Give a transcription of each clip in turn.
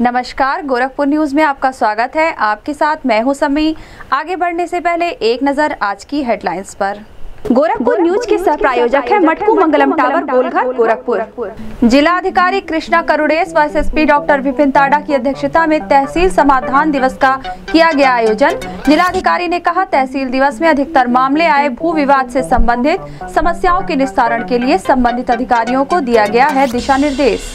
नमस्कार, गोरखपुर न्यूज में आपका स्वागत है। आपके साथ मैं हूं समी। आगे बढ़ने से पहले एक नजर आज की हेडलाइंस पर। गोरखपुर न्यूज के सह प्रायोजक है मटकू मंगलम टावर गोलघर गोरखपुर। जिलाधिकारी कृष्णा करुड़ेस व एसएसपी डॉक्टर विपिन ताड़ा की अध्यक्षता में तहसील समाधान दिवस का किया गया आयोजन। जिलाधिकारी ने कहा, तहसील दिवस में अधिकतर मामले आए भू विवाद से संबंधित समस्याओं के निस्तारण के लिए संबंधित अधिकारियों को दिया गया है दिशा निर्देश।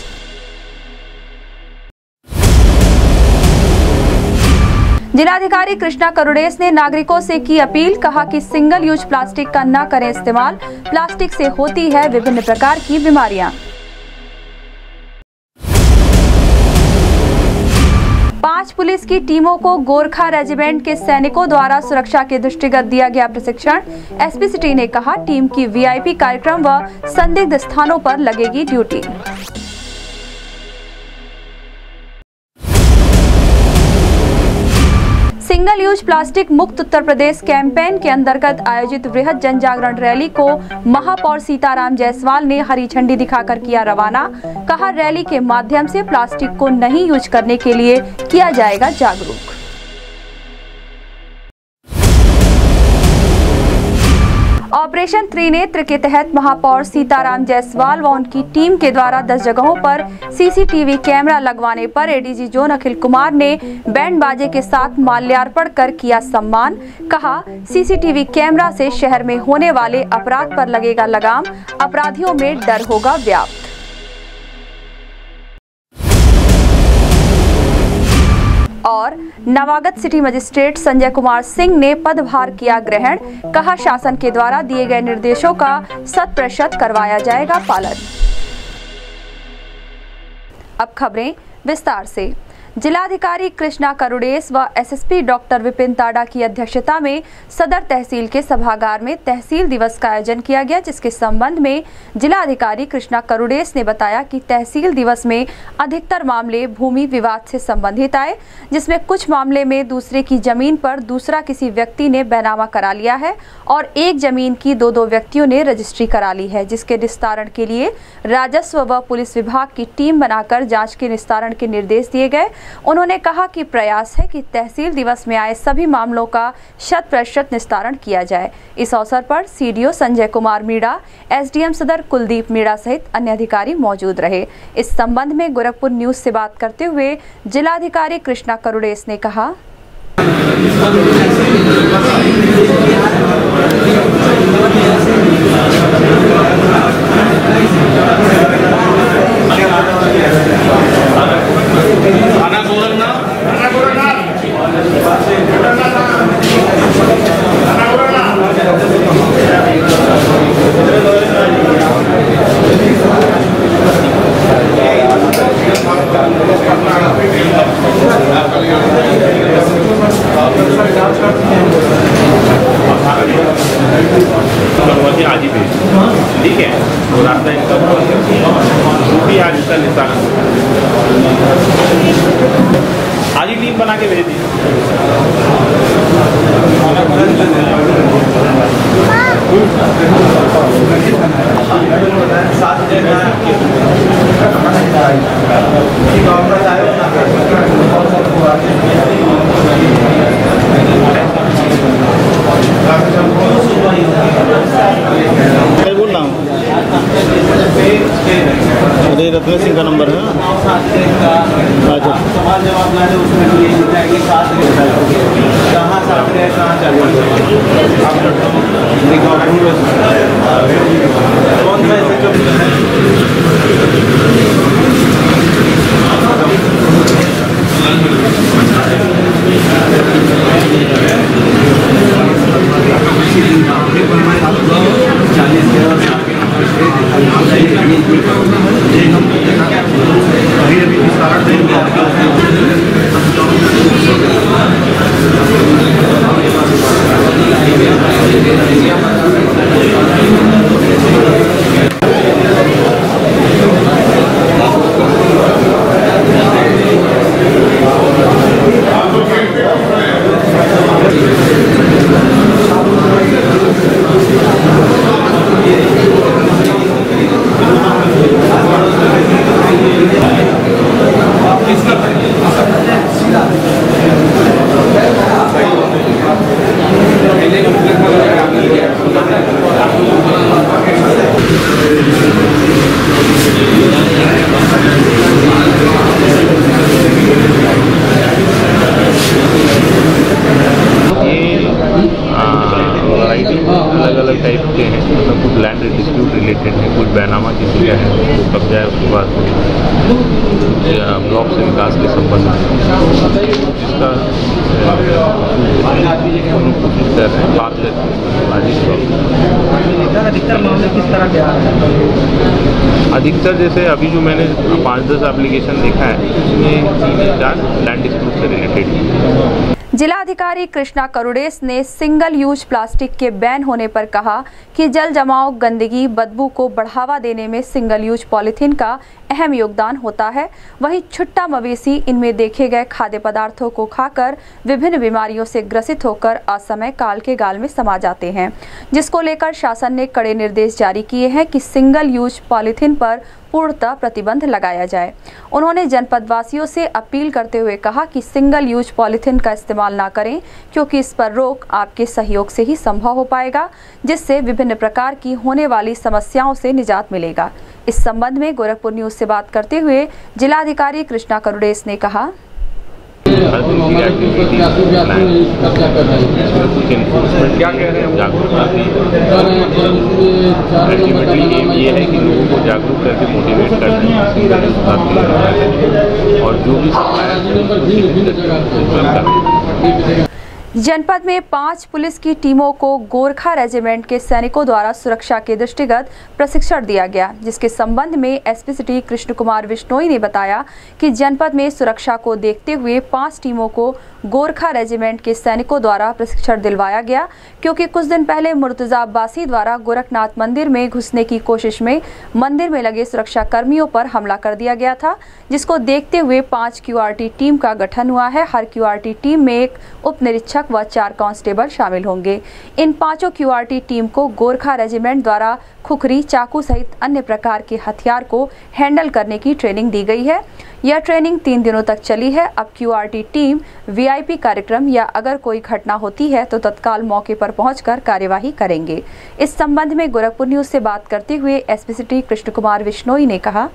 जिलाधिकारी कृष्णा करुड़ेस ने नागरिकों से की अपील, कहा कि सिंगल यूज प्लास्टिक का न करें इस्तेमाल, प्लास्टिक से होती है विभिन्न प्रकार की बीमारियां। 5 पुलिस की टीमों को गोरखा रेजिमेंट के सैनिकों द्वारा सुरक्षा के दृष्टिगत दिया गया प्रशिक्षण। एसपी सिटी ने कहा, टीम की वीआईपी कार्यक्रम व संदिग्ध स्थानों पर लगेगी ड्यूटी। सिंगल यूज प्लास्टिक मुक्त उत्तर प्रदेश कैंपेन के अंतर्गत आयोजित वृहद जन जागरण रैली को महापौर सीताराम जायसवाल ने हरी झंडी दिखाकर किया रवाना। कहा, रैली के माध्यम से प्लास्टिक को नहीं यूज करने के लिए किया जाएगा जागरूक। ऑपरेशन त्रिनेत्र के तहत महापौर सीताराम जायसवाल व उनकी टीम के द्वारा 10 जगहों पर सीसीटीवी कैमरा लगवाने पर एडीजी जोन अखिल कुमार ने बैंड बाजे के साथ माल्यार्पण कर किया सम्मान। कहा, सीसीटीवी कैमरा से शहर में होने वाले अपराध पर लगेगा लगाम, अपराधियों में डर होगा व्याप्त। और नवागत सिटी मजिस्ट्रेट संजय कुमार सिंह ने पदभार किया ग्रहण। कहा, शासन के द्वारा दिए गए निर्देशों का 100% करवाया जाएगा पालन। अब खबरें विस्तार से। जिलाधिकारी कृष्णा करुड़ेस व एसएसपी डॉक्टर विपिन ताड़ा की अध्यक्षता में सदर तहसील के सभागार में तहसील दिवस का आयोजन किया गया, जिसके संबंध में जिलाधिकारी कृष्णा करुड़ेस ने बताया कि तहसील दिवस में अधिकतर मामले भूमि विवाद से संबंधित आए, जिसमें कुछ मामले में दूसरे की जमीन पर दूसरा किसी व्यक्ति ने बैनामा करा लिया है और एक जमीन की दो व्यक्तियों ने रजिस्ट्री करा ली है, जिसके निस्तारण के लिए राजस्व व पुलिस विभाग की टीम बनाकर जाँच के निस्तारण के निर्देश दिए गए। उन्होंने कहा कि प्रयास है कि तहसील दिवस में आए सभी मामलों का 100% निस्तारण किया जाए। इस अवसर पर सीडीओ संजय कुमार मीणा, एसडीएम सदर कुलदीप मीणा सहित अन्य अधिकारी मौजूद रहे। इस संबंध में गोरखपुर न्यूज से बात करते हुए जिलाधिकारी कृष्णा करुड़ेस ने कहा, आज ही भेज, ठीक है, तो रास्ता इनका आज इसका निस्तारण आज ही टीम बना के भेज दी। बोल रहा हूँ, रत्न सिंह का नंबर है। सवाल जवाब ना दे उसमें तो यही जाएगी, कहाँ साथ रहे कहाँ चले कौन सा अलग टाइप के हैं, मतलब कुछ लैंड डिस्प्यूट रिलेटेड है, कुछ बैनामा किसी का है वो कब्जा है, उसके बाद ब्लॉक से विकास के संबंध में जिसका कोशिश कर रहे हैं बात करके अधिकतर मामले किस तरह के आ रहे हैं? अधिकतर जैसे अभी जो मैंने 5-10 एप्लीकेशन देखा है उसमें 3-4 लैंड डिस्प्यूट से रिलेटेड। जिलाधिकारी कृष्णा करुड़ेस ने सिंगल यूज प्लास्टिक के बैन होने पर कहा कि जल जमाव, गंदगी, बदबू को बढ़ावा देने में सिंगल यूज पॉलिथीन का अहम योगदान होता है। वहीं छुट्टा मवेशी इनमें देखे गए खाद्य पदार्थों को खाकर विभिन्न बीमारियों से ग्रसित होकर असमय काल के गाल में समा जाते हैं, जिसको लेकर शासन ने कड़े निर्देश जारी किए हैं कि सिंगल यूज पॉलिथीन पर पूर्णतः प्रतिबंध लगाया जाए। उन्होंने जनपद वासियों से अपील करते हुए कहा कि सिंगल यूज पॉलिथीन का इस्तेमाल ना करें, क्योंकि इस पर रोक आपके सहयोग से ही संभव हो पाएगा, जिससे विभिन्न प्रकार की होने वाली समस्याओं से निजात मिलेगा। इस संबंध में गोरखपुर न्यूज से बात करते हुए जिलाधिकारी कृष्णा करुड़ेस ने कहा, क्या कह रहे हैं जागरूकता अल्टीमेटली एम ये है कि लोगों को जागरूक करके मोटिवेट करना और जो भी जनपद में 5 पुलिस की टीमों को गोरखा रेजिमेंट के सैनिकों द्वारा सुरक्षा के दृष्टिगत प्रशिक्षण दिया गया, जिसके संबंध में एसपी सिटी कृष्ण कुमार बिश्नोई ने बताया कि जनपद में सुरक्षा को देखते हुए 5 टीमों को गोरखा रेजिमेंट के सैनिकों द्वारा प्रशिक्षण दिलवाया गया, क्योंकि कुछ दिन पहले मुर्तजा अब्बासी द्वारा गोरखनाथ मंदिर में घुसने की कोशिश में मंदिर में लगे सुरक्षा कर्मियों पर हमला कर दिया गया था, जिसको देखते हुए 5 क्यूआरटी टीम का गठन हुआ है। हर क्यूआरटी टीम में एक उप निरीक्षक व 4 कांस्टेबल शामिल होंगे। इन 5 क्यूआरटी टीम को गोरखा रेजिमेंट द्वारा खुखरी, चाकू सहित अन्य प्रकार के हथियार को हैंडल करने की ट्रेनिंग दी गई है। यह ट्रेनिंग 3 दिनों तक चली है। अब क्यूआरटी टीम वीआईपी कार्यक्रम या अगर कोई घटना होती है तो तत्काल मौके पर पहुंचकर कार्यवाही करेंगे। इस संबंध में गोरखपुर न्यूज से बात करते हुए एसपी सिटी कृष्ण कुमार बिश्नोई ने कहा,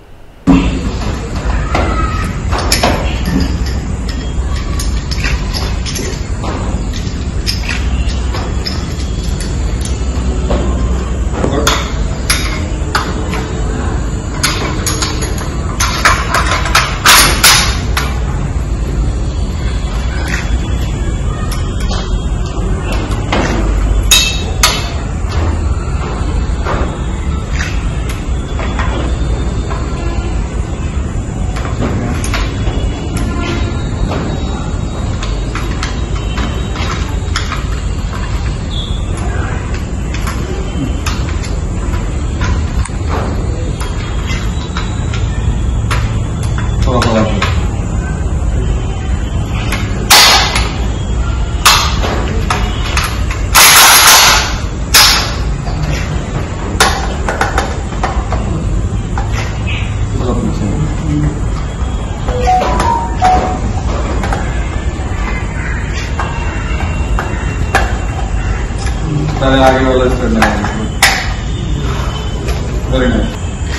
आगे वाला स्टैंड है। Very nice.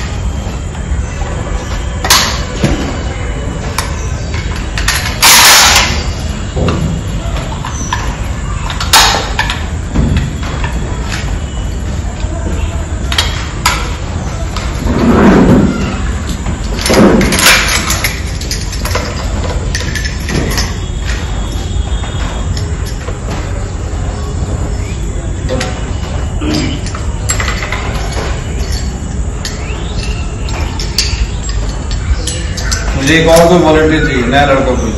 मुझे एक और कोई वॉलंटियर चाहिए, नया लड़का कोई।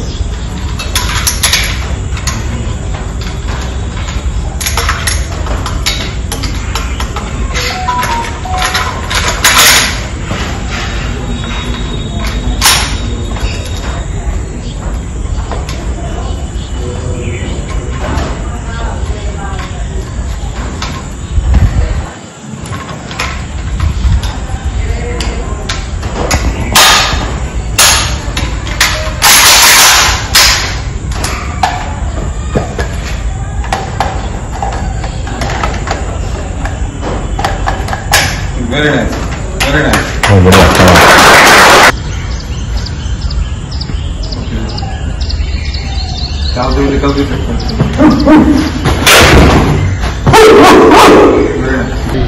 Very nice, very nice. निकल भी सकते हैं।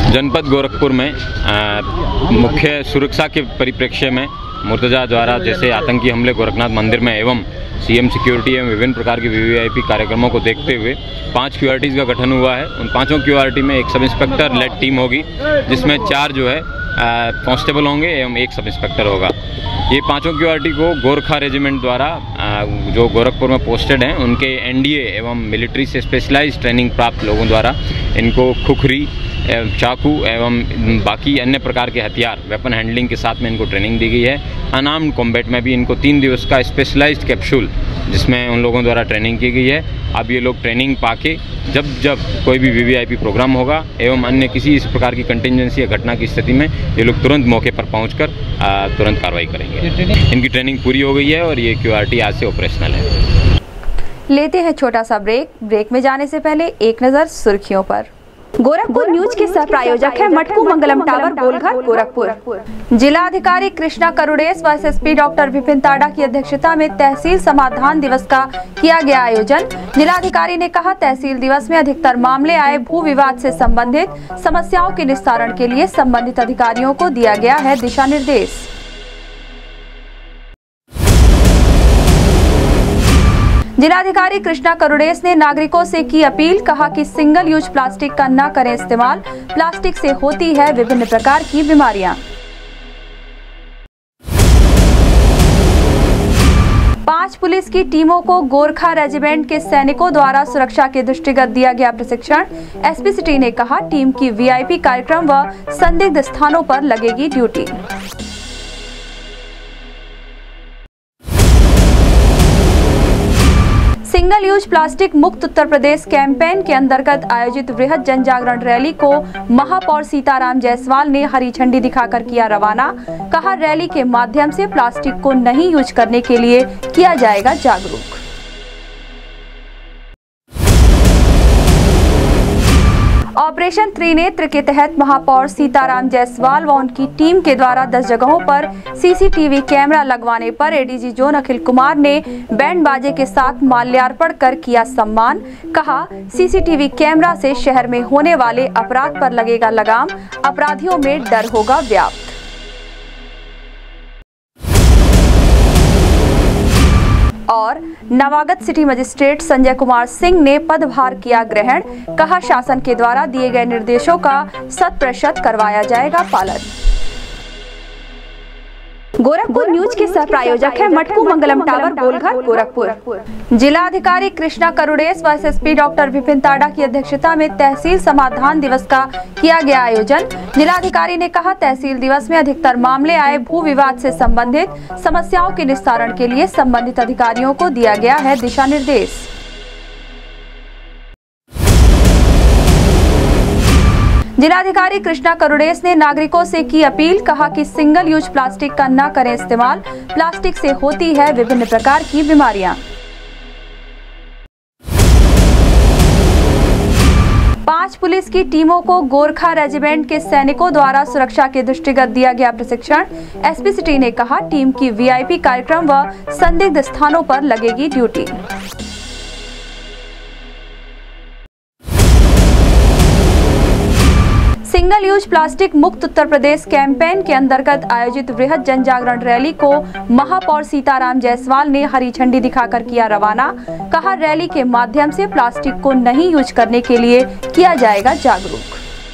जनपद गोरखपुर में मुख्य सुरक्षा के परिप्रेक्ष्य में मुर्तजा द्वारा जैसे आतंकी हमले गोरखनाथ मंदिर में एवं सीएम सिक्योरिटी एवं विभिन्न प्रकार के वीवीआईपी कार्यक्रमों को देखते हुए 5 क्यूआरटीज़ का गठन हुआ है। उन 5 क्यूआरटी में एक सब इंस्पेक्टर लेड टीम होगी, जिसमें 4 जो है कांस्टेबल होंगे एवं 1 सब इंस्पेक्टर होगा। ये 5 क्यूआरटी को गोरखा रेजिमेंट द्वारा जो गोरखपुर में पोस्टेड हैं उनके एनडीए एवं मिलिट्री से स्पेशलाइज्ड ट्रेनिंग प्राप्त लोगों द्वारा इनको खुखरी, चाकू एवं बाकी अन्य प्रकार के हथियार वेपन हैंडलिंग के साथ में इनको ट्रेनिंग दी गई है। अनआर्म्ड कॉम्बैट में भी इनको 3 दिवस का स्पेशलाइज्ड कैप्सूल जिसमें उन लोगों द्वारा ट्रेनिंग की गई है। अब ये लोग ट्रेनिंग पाके जब कोई भी वीवीआईपी प्रोग्राम होगा एवं अन्य किसी इस प्रकार की कंटिजेंसी या घटना की स्थिति में ये लोग तुरंत मौके पर पहुंचकर तुरंत कार्रवाई करेंगे। इनकी ट्रेनिंग पूरी हो गई है और ये क्यूआरटी आज से ऑपरेशनल है। लेते हैं छोटा सा ब्रेक में जाने से पहले एक नजर सुर्खियों पर। गोरखपुर न्यूज के सह प्रायोजक है मटकू मंगलम टावर गोलघर गोरखपुर। जिला अधिकारी कृष्णा करुड़ेस व एसएसपी डॉक्टर विपिन ताड़ा की अध्यक्षता में तहसील समाधान दिवस का किया गया आयोजन। जिलाधिकारी ने कहा, तहसील दिवस में अधिकतर मामले आए भू विवाद से संबंधित समस्याओं के निस्तारण के लिए संबंधित अधिकारियों को दिया गया है दिशा निर्देश। जिलाधिकारी कृष्णा करुड़ेस ने नागरिकों से की अपील, कहा कि सिंगल यूज प्लास्टिक का न करें इस्तेमाल, प्लास्टिक से होती है विभिन्न प्रकार की बीमारियां। 5 पुलिस की टीमों को गोरखा रेजिमेंट के सैनिकों द्वारा सुरक्षा के दृष्टिगत दिया गया प्रशिक्षण। एसपी सिटी ने कहा, टीम की वीआईपी कार्यक्रम व संदिग्ध स्थानों पर लगेगी ड्यूटी। सिंगल यूज प्लास्टिक मुक्त उत्तर प्रदेश कैंपेन के अंतर्गत आयोजित वृहद जन जागरण रैली को महापौर सीताराम जायसवाल ने हरी झंडी दिखाकर किया रवाना। कहा, रैली के माध्यम से प्लास्टिक को नहीं यूज करने के लिए किया जाएगा जागरूक। ऑपरेशन त्रिनेत्र के तहत महापौर सीताराम जायसवाल व उनकी टीम के द्वारा 10 जगहों पर सीसीटीवी कैमरा लगवाने पर एडीजी जोन अखिल कुमार ने बैंड बाजे के साथ माल्यार्पण कर किया सम्मान। कहा, सीसीटीवी कैमरा से शहर में होने वाले अपराध पर लगेगा लगाम, अपराधियों में डर होगा व्याप्त। और नवागत सिटी मजिस्ट्रेट संजय कुमार सिंह ने पदभार किया ग्रहण। कहा, शासन के द्वारा दिए गए निर्देशों का 100% करवाया जाएगा पालन। गोरखपुर न्यूज के सह प्रायोजक है मटकू मंगलम टावर गोलघर गोरखपुर। जिला अधिकारी कृष्णा करुड़ेस व एसएसपी डॉक्टर विपिन ताड़ा की अध्यक्षता में तहसील समाधान दिवस का किया गया आयोजन। जिलाधिकारी ने कहा, तहसील दिवस में अधिकतर मामले आए भू विवाद से संबंधित समस्याओं के निस्तारण के लिए संबंधित अधिकारियों को दिया गया है दिशा निर्देश। जिलाधिकारी कृष्णा करुड़ेस ने नागरिकों से की अपील, कहा कि सिंगल यूज प्लास्टिक का न करें इस्तेमाल, प्लास्टिक से होती है विभिन्न प्रकार की बीमारियां। 5 पुलिस की टीमों को गोरखा रेजिमेंट के सैनिकों द्वारा सुरक्षा के दृष्टिगत दिया गया प्रशिक्षण। एसपी सिटी ने कहा, टीम की वीआईपी कार्यक्रम व संदिग्ध स्थानों पर लगेगी ड्यूटी। सिंगल यूज प्लास्टिक मुक्त उत्तर प्रदेश कैंपेन के अंतर्गत आयोजित वृहद जन जागरण रैली को महापौर सीताराम जायसवाल ने हरी झंडी दिखाकर किया रवाना। कहा, रैली के माध्यम से प्लास्टिक को नहीं यूज करने के लिए किया जाएगा जागरूक।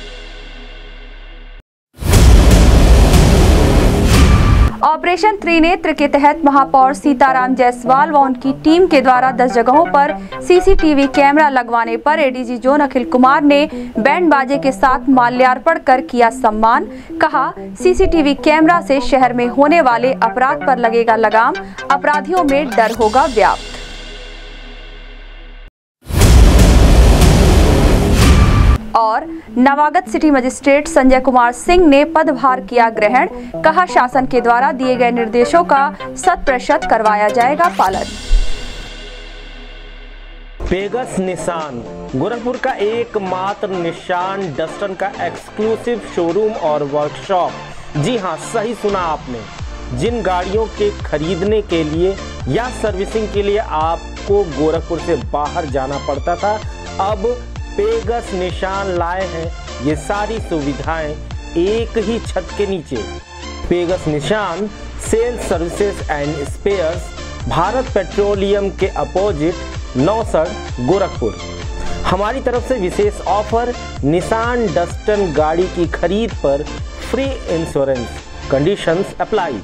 ऑपरेशन त्रिनेत्र के तहत महापौर सीताराम जायसवाल व उनकी टीम के द्वारा 10 जगहों पर सीसीटीवी कैमरा लगवाने पर एडीजी जोन अखिल कुमार ने बैंड बाजे के साथ माल्यार्पण कर किया सम्मान। कहा, सीसीटीवी कैमरा से शहर में होने वाले अपराध पर लगेगा लगाम, अपराधियों में डर होगा व्याप्त। और नवागत सिटी मजिस्ट्रेट संजय कुमार सिंह ने पदभार किया ग्रहण। कहा, शासन के द्वारा दिए गए निर्देशों का 100% करवाया जाएगा पालन। पेगस निशान गोरखपुर का एकमात्र निशान डस्टन का एक्सक्लूसिव शोरूम और वर्कशॉप। जी हां, सही सुना आपने। जिन गाड़ियों के खरीदने के लिए या सर्विसिंग के लिए आपको गोरखपुर से बाहर जाना पड़ता था, अब पेगस निशान लाए हैं ये सारी सुविधाएं एक ही छत के नीचे। पेगस Nissan sales services and spares, Bharat petroleum के अपोजिट नौसड़ गोरखपुर। हमारी तरफ से विशेष ऑफर, निसान डस्टन गाड़ी की खरीद पर free insurance, conditions apply.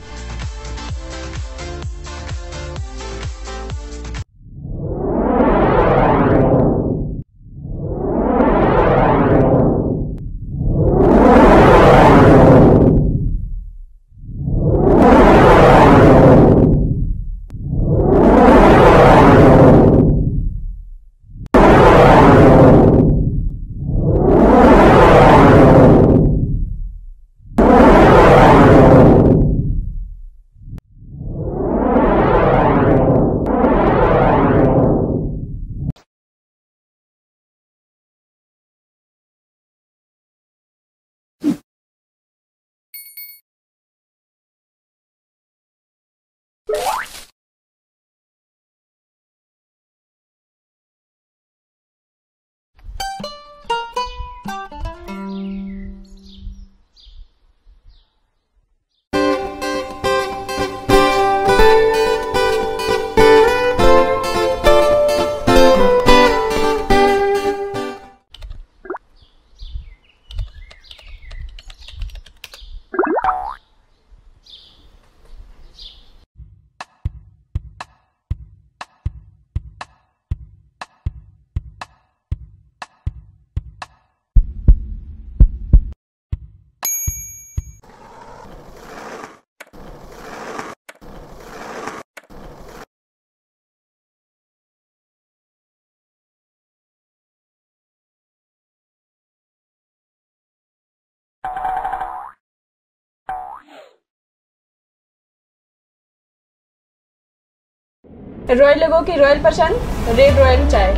Royal लोगों की रॉयल पसंद, रेड रॉयल चाय।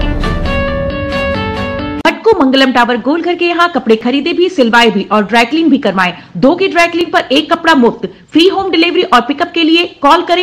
भटको मंगलम टावर गोलघर के यहाँ कपड़े खरीदे भी, सिलवाए भी और ड्राईक्लीन भी करवाएं। 2 की ड्राईक्लीन पर 1 कपड़ा मुफ्त। फ्री होम डिलीवरी और पिकअप के लिए कॉल करें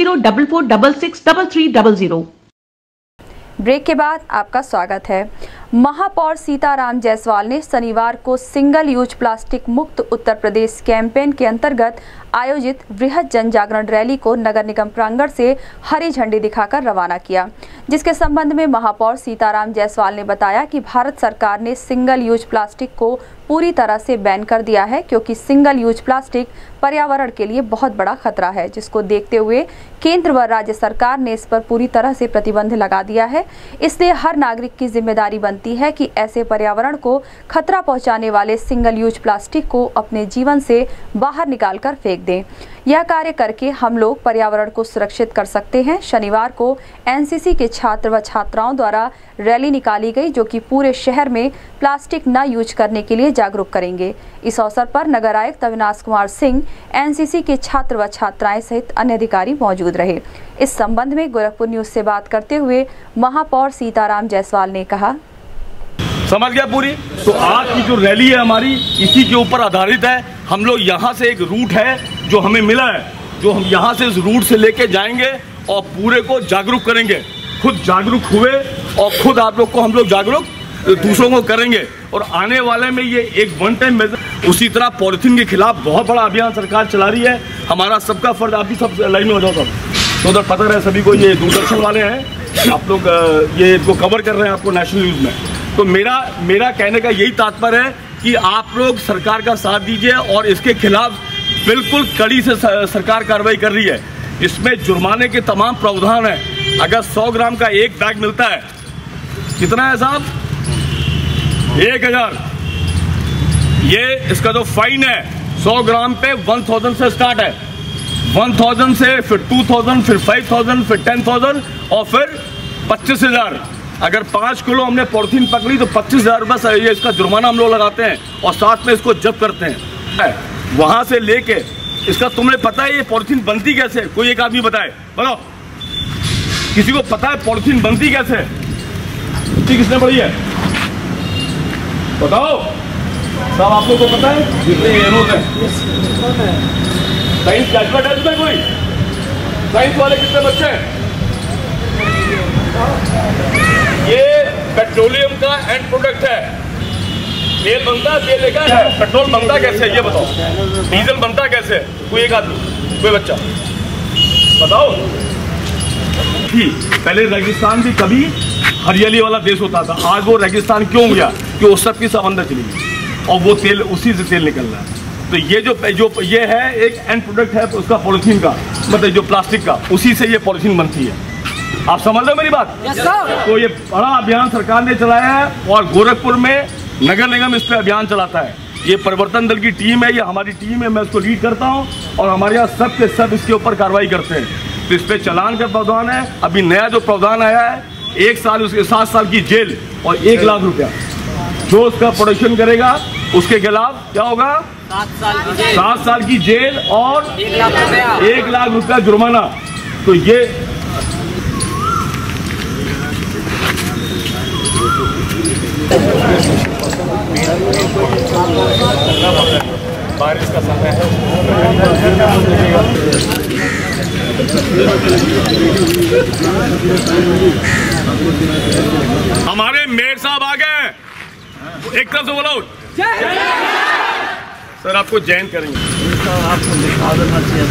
9044663300। ब्रेक के बाद आपका स्वागत है। महापौर सीताराम जायसवाल ने शनिवार को सिंगल यूज प्लास्टिक मुक्त उत्तर प्रदेश कैंपेन के अंतर्गत आयोजित बृहद जन जागरण रैली को नगर निगम प्रांगण से हरी झंडी दिखाकर रवाना किया, जिसके संबंध में महापौर सीताराम जायसवाल ने बताया कि भारत सरकार ने सिंगल यूज प्लास्टिक को पूरी तरह से बैन कर दिया है, क्योंकि सिंगल यूज प्लास्टिक पर्यावरण के लिए बहुत बड़ा खतरा है, जिसको देखते हुए केंद्र व राज्य सरकार ने इस पर पूरी तरह से प्रतिबंध लगा दिया है। इसलिए हर नागरिक की जिम्मेदारी बनती है कि ऐसे पर्यावरण को खतरा पहुंचाने वाले सिंगल यूज प्लास्टिक को अपने जीवन से बाहर निकालकर फेंक दें। यह कार्य करके हम लोग पर्यावरण को सुरक्षित कर सकते हैं। शनिवार को एनसीसी के छात्र व छात्राओं द्वारा रैली निकाली गई, जो कि पूरे शहर में प्लास्टिक न यूज करने के लिए जागरूक करेंगे। इस अवसर पर नगर आयुक्त अविनाश कुमार सिंह, एनसीसी के छात्र व छात्राएं सहित अन्य अधिकारी मौजूद रहे। इस संबंध में गोरखपुर न्यूज से बात करते हुए महापौर सीताराम जायसवाल ने कहा, समझ गया पूरी। तो आज की जो रैली है हमारी इसी के ऊपर आधारित है। हम लोग यहाँ से एक रूट है जो हमें मिला है, जो हम यहाँ से इस रूट से लेके जाएंगे और पूरे को जागरूक करेंगे। खुद जागरूक हुए और खुद आप लोग को हम लोग जागरूक दूसरों को करेंगे। और आने वाले में ये एक वन टाइम मेजर। उसी तरह पॉलिथीन के खिलाफ बहुत बड़ा अभियान सरकार चला रही है। हमारा सबका फर्ज, आप भी सब लाइन में हो जाओ सब, तो उधर पता रहे सभी को, ये दूरदर्शन वाले हैं, आप लोग ये इनको कवर कर रहे हैं आपको नेशनल न्यूज़ में। तो मेरा कहने का यही तात्पर्य है कि आप लोग सरकार का साथ दीजिए और इसके खिलाफ बिल्कुल कड़ी से सरकार कार्रवाई कर रही है। इसमें जुर्माने के तमाम प्रावधान हैं। अगर 100 ग्राम का एक बैग मिलता है, कितना है साहब? 1000। ये इसका जो फाइन है 100 ग्राम पे 1000 से स्टार्ट है। 1000 से फिर 2000, फिर 5000, फिर 10000 और फिर 25000। अगर 5 किलो हमने पॉलिथीन पकड़ी तो 25000 बस ये इसका जुर्माना हम लोग लगाते हैं और साथ में इसको जब्त करते हैं। वहां से लेके इसका तुम्हें पता है ये पॉलिथीन बनती कैसे? कोई एक आदमी बताए, बताओ किसी को पता है पॉलिथीन बनती कैसे? किसने पढ़ी है बताओ सब? आप लोग को पता है? जितने होते हैं साइंस ग्रेजुएट है इसमें कोई? साइंस वाले कितने बच्चे हैं? ये पेट्रोलियम का एंड प्रोडक्ट है। तेल बनता है, तेल लेकर है, पेट्रोल बनता कैसे है ये बताओ, डीजल बनता कैसे है, कोई एक आदमी, कोई बच्चा बताओ। पहले रेगिस्तान भी कभी हरियाली वाला देश होता था, आज वो रेगिस्तान क्यों हो गया कि वो सब की सब अंदर चली गई और वो तेल उसी से तेल निकल रहा है। तो ये जो ये है एक एंड प्रोडक्ट है उसका पॉलिथीन का, मतलब जो प्लास्टिक का, उसी से ये पॉलिथीन बनती है। आप समझ रहे हो मेरी बात? तो ये बड़ा अभियान सरकार ने चलाया है और गोरखपुर में नगर निगम इस पर अभियान चलाता है। ये परिवर्तन दल की टीम है, ये हमारी टीम है, मैं उसको लीड करता हूँ और हमारे यहाँ सब के सब इसके ऊपर कार्रवाई करते हैं। तो इस पर चालान का प्रावधान है। अभी नया जो प्रावधान आया है 1 साल उसके 7 साल की जेल और 1 लाख रुपया। जो उसका प्रोडक्शन करेगा उसके खिलाफ क्या होगा? 7 साल की जेल और 1 लाख रुपया जुर्माना। तो ये बारिश का समय है। हमारे मेयर साहब आ गए, एक तरफ से बोलो सर, आपको जैन करेंगे। आपको दिखा देना चाहिए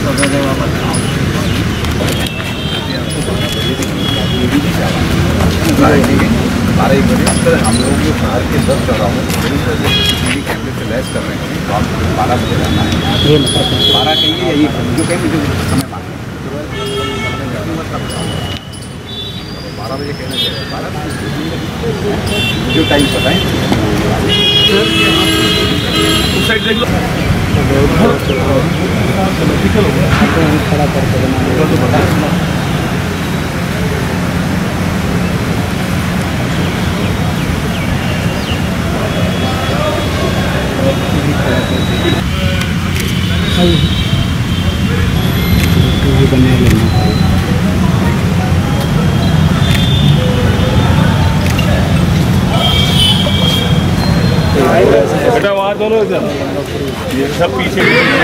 हम लोग जो शहर के 10 चौराहों सीसीटीवी कैमरे से लैस कर रहे हैं, तो आप 12 बजे जाना है, 12 कहिए या ये जो कहें मुझे समय मांगे 12 बजे कहना चाहिए, 12 जो टाइम बताएं उस साइड देख लो। खड़ा करके बने लेना बेटा, वहाँ दोनों इधर, ये सब पीछे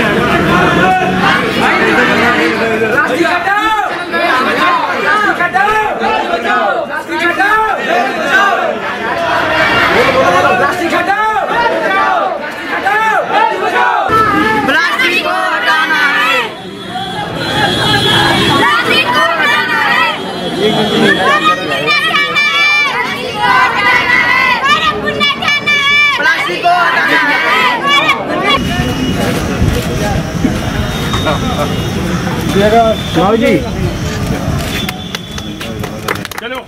राव जी चलो।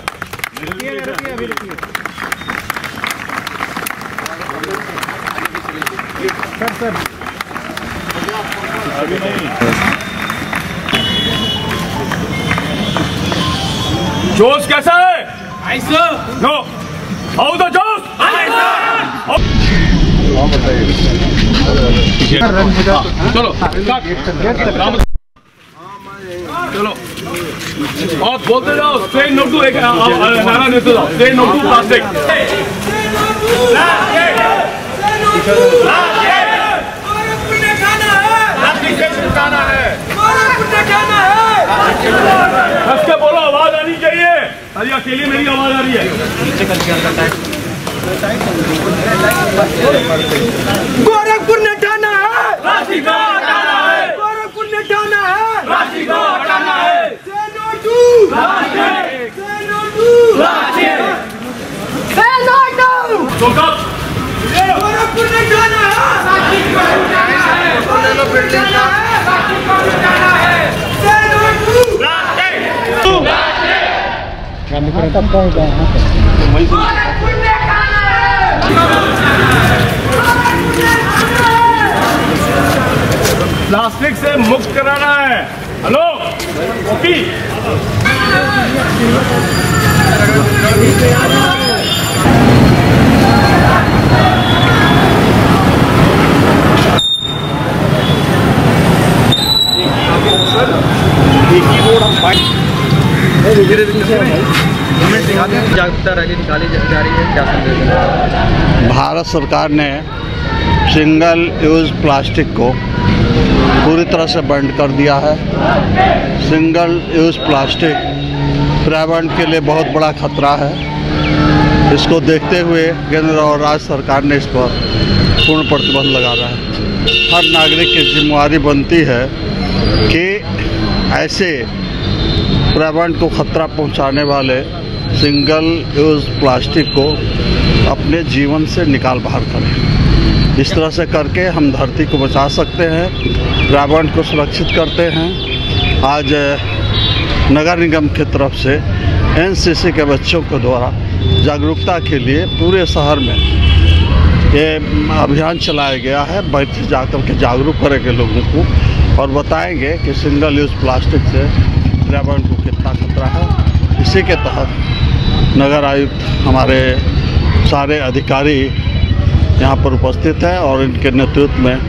सर अभी नहीं। जोश कैसा है? ऐसा नो आओ तो जोश चलो चलो और बोलते जाओ, से नो टू, एक नारा देते जाओ, से नो टू प्लास्टिक। हंस के बोलो, आवाज आनी चाहिए। अरे अकेली मेरी आवाज आ रही है। गोरखपुर ने ठाना है, राशि को हटाना है। गोरखपुर ने ठाना है, राशि को हटाना है। Say no to राशि, say no to राशि, say no to। गोरखपुर ने ठाना है, राशि को हटाना है। गोरखपुर ने ठाना है, राशि को हटाना है। Say no to राशि। गोरखपुर ने ठाना है। प्लास्टिक से मुक्त कराना है। हेलो ओपी, जागरूकता रैली निकाली जा रही है, क्या संदेश? भारत सरकार ने सिंगल यूज़ प्लास्टिक को पूरी तरह से बंद कर दिया है। सिंगल यूज़ प्लास्टिक पर्यावरण के लिए बहुत बड़ा खतरा है। इसको देखते हुए केंद्र और राज्य सरकार ने इस पर पूर्ण प्रतिबंध लगा रहा है। हर नागरिक की जिम्मेदारी बनती है कि ऐसे पर्यावरण को खतरा पहुंचाने वाले सिंगल यूज़ प्लास्टिक को अपने जीवन से निकाल बाहर करें। इस तरह से करके हम धरती को बचा सकते हैं, पर्यावरण को सुरक्षित करते हैं। आज नगर निगम की तरफ से एनसीसी के बच्चों के द्वारा जागरूकता के लिए पूरे शहर में ये अभियान चलाया गया है। बैठ जाकर के जागरूक करेंगे लोगों को और बताएंगे कि सिंगल यूज़ प्लास्टिक से पर्यावरण को कितना खतरा है। इसी के तहत नगर आयुक्त हमारे सारे अधिकारी यहाँ पर उपस्थित हैं और इनके नेतृत्व में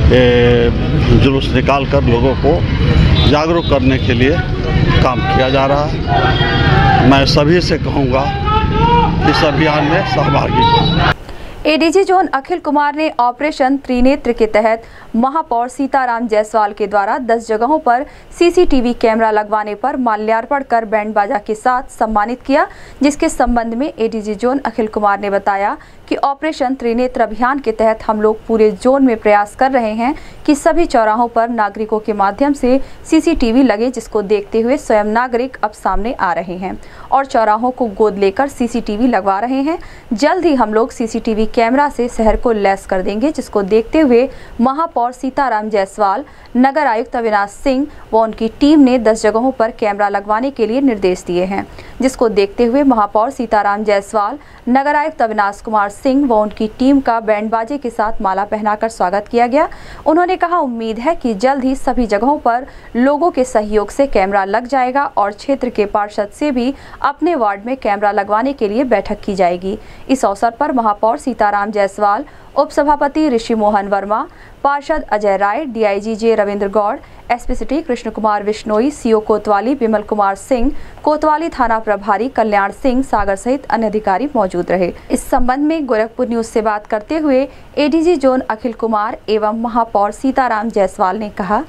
जुलूस निकाल कर लोगों को जागरूक करने के लिए काम किया जा रहा है। मैं सभी से कहूँगा इस अभियान में सहभागी हों। एडीजी जोन अखिल कुमार ने ऑपरेशन त्रिनेत्र के तहत महापौर सीताराम जायसवाल के द्वारा 10 जगहों पर सीसीटीवी कैमरा लगवाने पर माल्यार्पण कर बैंड बाजा के साथ सम्मानित किया, जिसके संबंध में एडीजी जोन अखिल कुमार ने बताया कि ऑपरेशन त्रिनेत्र अभियान के तहत हम लोग पूरे जोन में प्रयास कर रहे हैं कि सभी चौराहों पर नागरिकों के माध्यम से सीसीटीवी लगे, जिसको देखते हुए स्वयं नागरिक अब सामने आ रहे हैं और चौराहों को गोद लेकर सीसीटीवी लगवा रहे हैं। जल्द ही हम लोग सीसीटीवी कैमरा से शहर को लैस कर देंगे, जिसको देखते हुए महापौर सीताराम जायसवाल, नगर आयुक्त अविनाश सिंह व उनकी टीम ने 10 जगहों पर कैमरा लगवाने के लिए निर्देश दिए हैं, जिसको देखते हुए महापौर सीताराम जायसवाल, नगर आयुक्त अविनाश कुमार सिंह व उनकी टीम का बैंड बाजे के साथ माला पहनाकर स्वागत किया गया। उन्होंने कहा, उम्मीद है कि जल्द ही सभी जगहों पर लोगों के सहयोग से कैमरा लग जाएगा और क्षेत्र के पार्षद से भी अपने वार्ड में कैमरा लगवाने के लिए बैठक की जाएगी। इस अवसर पर महापौर सीताराम जायसवाल, उप सभापति ऋषि मोहन वर्मा, पार्षद Ajay Rai, DIG J Ravindra Gaur, SP city Krishna Kumar Bishnoi, CO Kotwali Vimal Kumar Singh, कोतवाली थाना प्रभारी कल्याण सिंह सागर सहित अन्य अधिकारी मौजूद रहे। इस संबंध में गोरखपुर न्यूज से बात करते हुए एडीजी जोन अखिल कुमार एवं महापौर सीताराम जायसवाल ने कहा,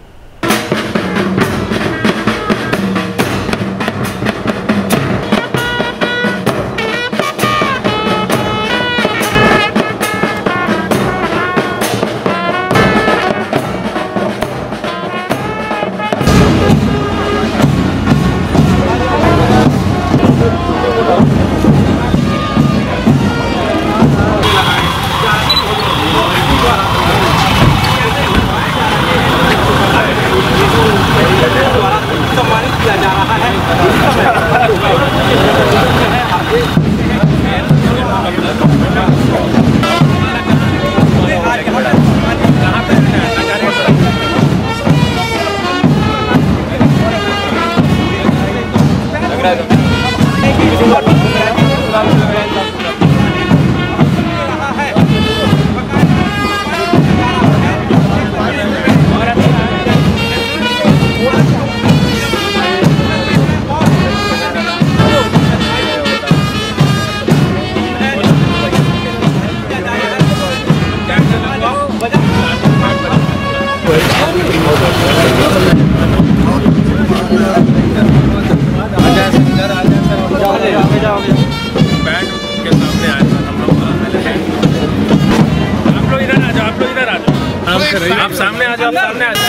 आप सामने आ जाओ, सामने आ जाओ।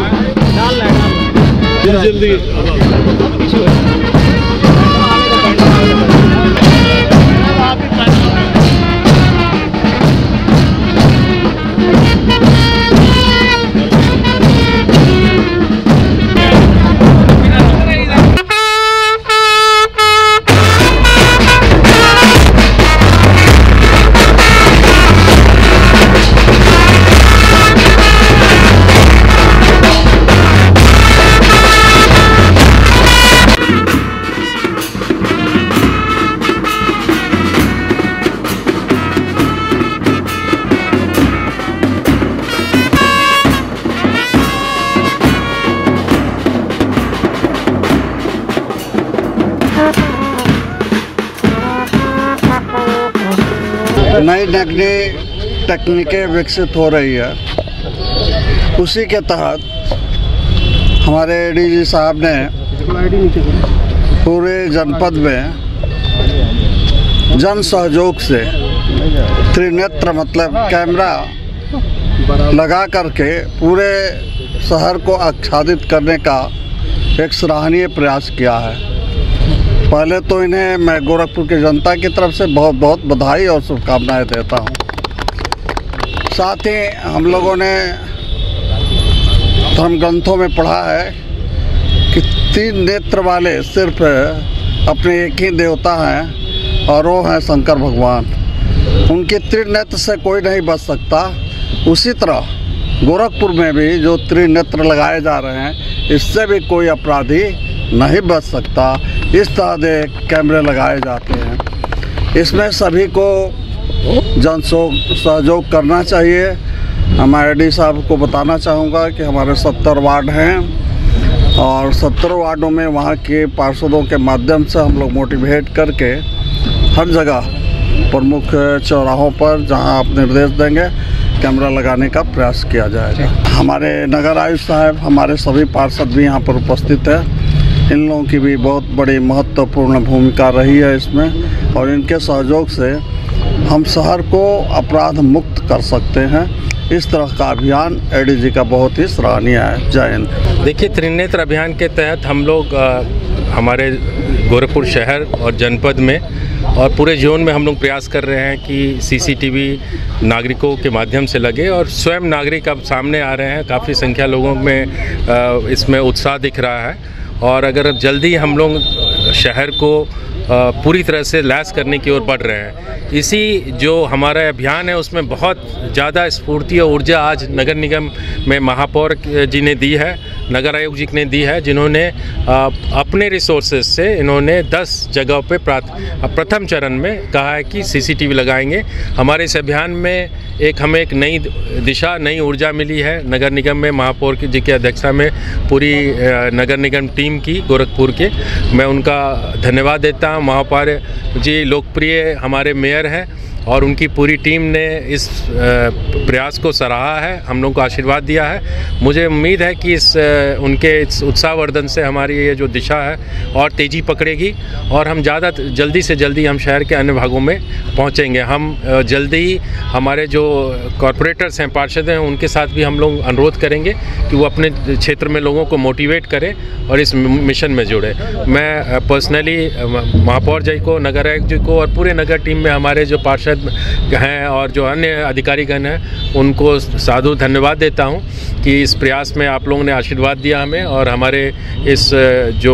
जल्दी नई नई तकनीकें विकसित हो रही है, उसी के तहत हमारे एडीजी साहब ने पूरे जनपद में जन सहयोग से त्रिनेत्र मतलब कैमरा लगा करके पूरे शहर को आच्छादित करने का एक सराहनीय प्रयास किया है। पहले तो इन्हें मैं गोरखपुर की जनता की तरफ से बहुत बहुत बधाई और शुभकामनाएं देता हूं। साथ ही हम लोगों ने धर्म ग्रंथों में पढ़ा है कि 3 नेत्र वाले सिर्फ अपने एक ही देवता हैं और वो हैं शंकर भगवान। उनके त्रिनेत्र से कोई नहीं बच सकता। उसी तरह गोरखपुर में भी जो त्रिनेत्र लगाए जा रहे हैं, इससे भी कोई अपराधी नहीं बच सकता। इस तरह के कैमरे लगाए जाते हैं। इसमें सभी को जन सहयोग करना चाहिए। मैं एडी साहब को बताना चाहूँगा कि हमारे 70 वार्ड हैं और 70 वार्डों में वहाँ के पार्षदों के माध्यम से हम लोग मोटिवेट करके हर जगह प्रमुख चौराहों पर जहाँ आप निर्देश देंगे कैमरा लगाने का प्रयास किया जाएगा। हमारे नगर आयुक्त साहब, हमारे सभी पार्षद भी यहाँ पर उपस्थित हैं। इन लोगों की भी बहुत बड़ी महत्वपूर्ण भूमिका रही है इसमें, और इनके सहयोग से हम शहर को अपराध मुक्त कर सकते हैं। इस तरह का अभियान एडीजी का बहुत ही सराहनीय है। जय हिंद। देखिए, त्रिनेत्र अभियान के तहत हम लोग हमारे गोरखपुर शहर और जनपद में और पूरे जोन में हम लोग प्रयास कर रहे हैं कि सीसीटीवी नागरिकों के माध्यम से लगे, और स्वयं नागरिक अब सामने आ रहे हैं। काफ़ी संख्या लोगों में इसमें उत्साह दिख रहा है, और अगर जल्दी हम लोग शहर को पूरी तरह से लैस करने की ओर बढ़ रहे हैं। इसी जो हमारा अभियान है उसमें बहुत ज़्यादा स्फूर्ति और ऊर्जा आज नगर निगम में महापौर जी ने दी है, नगर आयुक्त जी ने दी है, जिन्होंने अपने रिसोर्सेज से इन्होंने 10 जगहों पे प्रथम चरण में कहा है कि सीसीटीवी लगाएंगे। हमारे इस अभियान में हमें एक नई दिशा, नई ऊर्जा मिली है। नगर निगम में महापौर जी की अध्यक्षता में पूरी नगर निगम टीम की गोरखपुर के, मैं उनका धन्यवाद देता हूँ। महापौर जी लोकप्रिय हमारे मेयर हैं और उनकी पूरी टीम ने इस प्रयास को सराहा है, हम लोगों को आशीर्वाद दिया है। मुझे उम्मीद है कि उनके इस उत्साहवर्धन से हमारी ये जो दिशा है और तेज़ी पकड़ेगी, और हम जल्दी से जल्दी हम शहर के अन्य भागों में पहुंचेंगे। हम जल्दी ही हमारे जो कॉरपोरेटर्स हैं, पार्षद हैं, उनके साथ भी हम लोग अनुरोध करेंगे कि वो अपने क्षेत्र में लोगों को मोटिवेट करें और इस मिशन में जुड़े। मैं पर्सनली महापौर जी को, नगर आयुक्त जी को और पूरे नगर टीम में हमारे जो पार्षद हैं और जो अन्य अधिकारीगण हैं, उनको साधु धन्यवाद देता हूं कि इस प्रयास में आप लोगों ने आशीर्वाद दिया हमें, और हमारे इस जो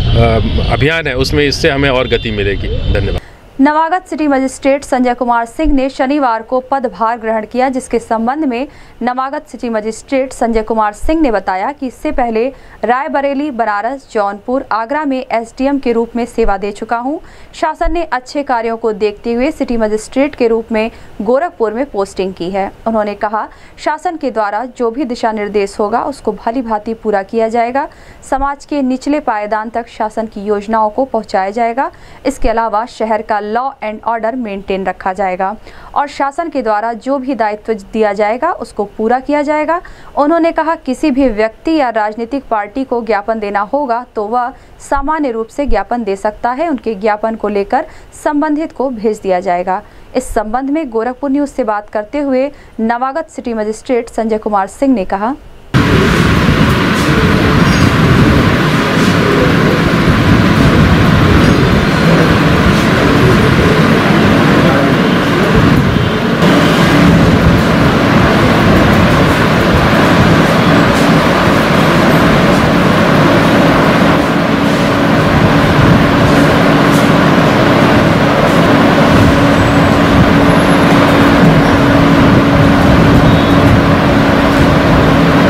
अभियान है उसमें इससे हमें और गति मिलेगी। धन्यवाद। नवागत सिटी मजिस्ट्रेट संजय कुमार सिंह ने शनिवार को पदभार ग्रहण किया, जिसके संबंध में नवागत सिटी मजिस्ट्रेट संजय कुमार सिंह ने बताया कि इससे पहले रायबरेली, बनारस, जौनपुर, आगरा में एसडीएम के रूप में सेवा दे चुका हूं। शासन ने अच्छे कार्यों को देखते हुए सिटी मजिस्ट्रेट के रूप में गोरखपुर में पोस्टिंग की है। उन्होंने कहा, शासन के द्वारा जो भी दिशा निर्देश होगा उसको भली भांति पूरा किया जाएगा। समाज के निचले पायदान तक शासन की योजनाओं को पहुँचाया जाएगा। इसके अलावा शहर का लॉ एंड ऑर्डर मेंटेन रखा जाएगा और शासन के द्वारा जो भी दायित्व दिया जाएगा उसको पूरा किया जाएगा। उन्होंने कहा, किसी भी व्यक्ति या राजनीतिक पार्टी को ज्ञापन देना होगा तो वह सामान्य रूप से ज्ञापन दे सकता है। उनके ज्ञापन को लेकर संबंधित को भेज दिया जाएगा। इस संबंध में गोरखपुर न्यूज से बात करते हुए नवागत सिटी मजिस्ट्रेट संजय कुमार सिंह ने कहा,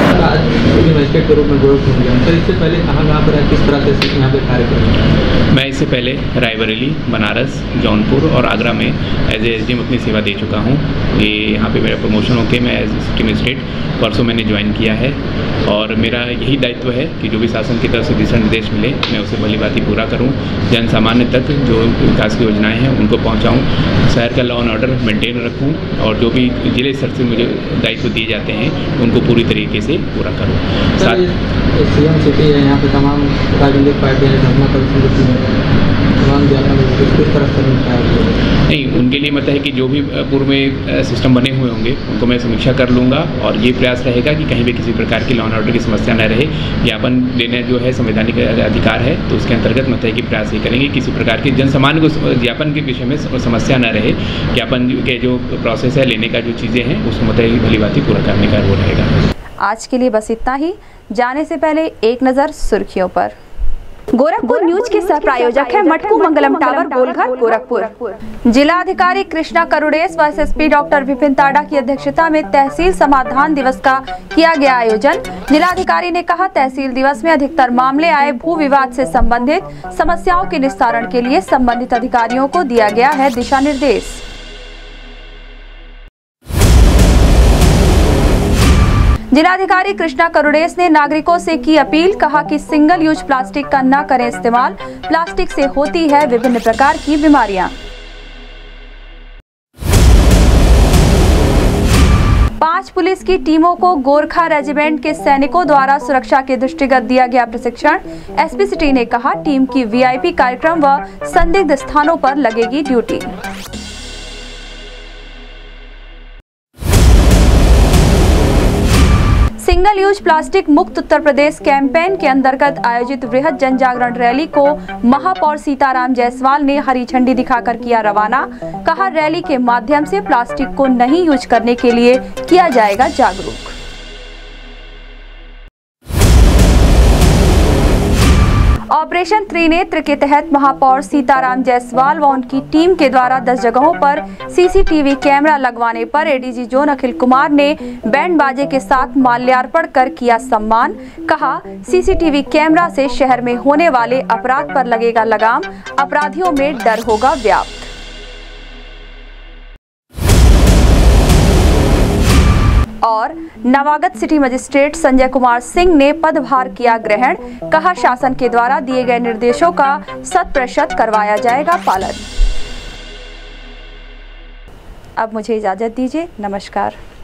के रूप में गोरखपुर में, सर इससे पहले कहाँ पर किस तरह से यहाँ पे कार्य करें? मैं इससे पहले रायबरेली, बनारस, जौनपुर और आगरा में एज ए SDM अपनी सेवा दे चुका हूँ। ये यहाँ पे मेरा प्रमोशन होकर मैं एज सिटी मजिस्ट्रेट परसों मैंने ज्वाइन किया है और मेरा यही दायित्व है कि जो भी शासन की तरफ से दिशा निर्देश मिले मैं उसे भली भांति पूरा करूँ, जन सामान्य तक जो विकास की योजनाएँ हैं उनको पहुँचाऊँ, शहर का लॉ एंड ऑर्डर मेंटेन रखूँ और जो भी जिले स्तर से मुझे दायित्व दिए जाते हैं उनको पूरी तरीके से पूरा करूँ। CM सिटी है, यहाँ पे तमाम राजनीतिक पार्टियाँ धरना प्रदर्शन नहीं, उनके लिए मतलब है कि जो भी पूर्व में सिस्टम बने हुए होंगे उनको मैं समीक्षा कर लूँगा और ये प्रयास रहेगा कि कहीं भी किसी प्रकार की लॉ एंड ऑर्डर की समस्या न रहे। ज्ञापन देने जो है संवैधानिक अधिकार है, तो उसके अंतर्गत मतलब है कि प्रयास ये करेंगे किसी प्रकार की जन सामान्य को ज्ञापन के विषय में समस्या न रहे। ज्ञापन के जो प्रोसेस है, लेने का जो चीज़ें हैं उसको मतलब भली भांति पूरा करने का वो रहेगा। आज के लिए बस इतना ही। जाने से पहले एक नज़र सुर्खियों पर। गोरखपुर न्यूज के सह प्रायोजक है मटकू मंगलम टावर, गोलघर, गोरखपुर। जिलाधिकारी कृष्णा करुड़ेस व SSP डॉक्टर विपिन ताड़ा की अध्यक्षता में तहसील समाधान दिवस का किया गया आयोजन। जिलाधिकारी ने कहा, तहसील दिवस में अधिकतर मामले आए भू विवाद से संबंधित समस्याओं के निस्तारण के लिए संबंधित अधिकारियों को दिया गया है दिशा निर्देश। जिलाधिकारी कृष्णा करुड़ेस ने नागरिकों से की अपील, कहा कि सिंगल यूज प्लास्टिक का न करें इस्तेमाल, प्लास्टिक से होती है विभिन्न प्रकार की बीमारियां। 5 पुलिस की टीमों को गोरखा रेजिमेंट के सैनिकों द्वारा सुरक्षा के दृष्टिगत दिया गया प्रशिक्षण। SP सिटी ने कहा, टीम की VIP कार्यक्रम व संदिग्ध स्थानों पर लगेगी ड्यूटी। सिंगल यूज प्लास्टिक मुक्त उत्तर प्रदेश कैंपेन के अंतर्गत आयोजित वृहद जन जागरण रैली को महापौर सीताराम जायसवाल ने हरी झंडी दिखाकर किया रवाना। कहा, रैली के माध्यम से प्लास्टिक को नहीं यूज करने के लिए किया जाएगा जागरूक। ऑपरेशन त्रिनेत्र के तहत महापौर सीताराम जायसवाल व उनकी टीम के द्वारा 10 जगहों पर CCTV कैमरा लगवाने पर ADG जोन अखिल कुमार ने बैंड बाजे के साथ माल्यार्पण कर किया सम्मान। कहा, CCTV कैमरा से शहर में होने वाले अपराध पर लगेगा लगाम, अपराधियों में डर होगा व्याप्त। और नवागत सिटी मजिस्ट्रेट संजय कुमार सिंह ने पदभार किया ग्रहण। कहा, शासन के द्वारा दिए गए निर्देशों का 100% करवाया जाएगा पालन। अब मुझे इजाजत दीजिए, नमस्कार।